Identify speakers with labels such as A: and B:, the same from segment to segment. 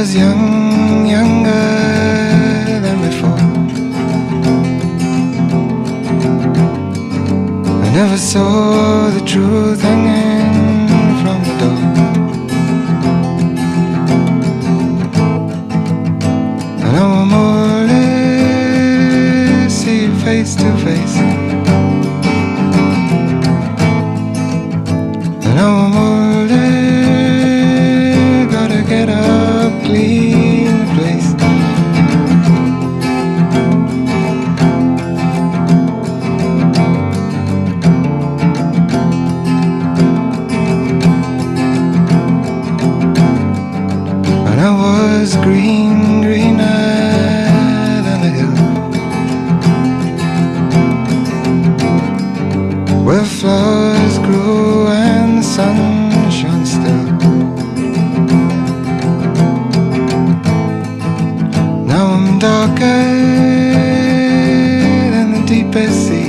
A: was young, younger than before. I never saw the truth hanging from the door. And now I'm more or less see you face to face. And now I'm more or less gotta get up, clean the place. And I was green, greener than the hill, where flowers grew and the sun shone still. Now I'm darker than the deepest sea.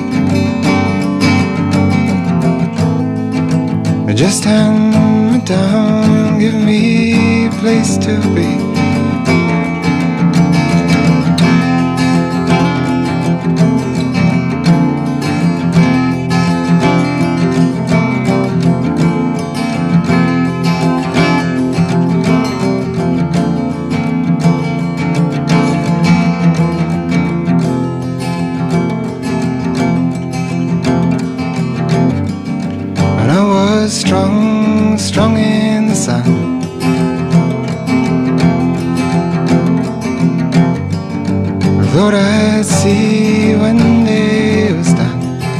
A: Just hand me down, give me a place to be. Strong, strong in the sun. I thought I'd see when day was done.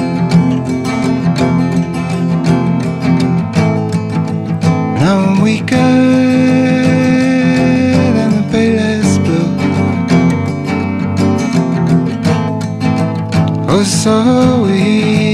A: Now I'm weaker than the palest blue. Oh, so weak.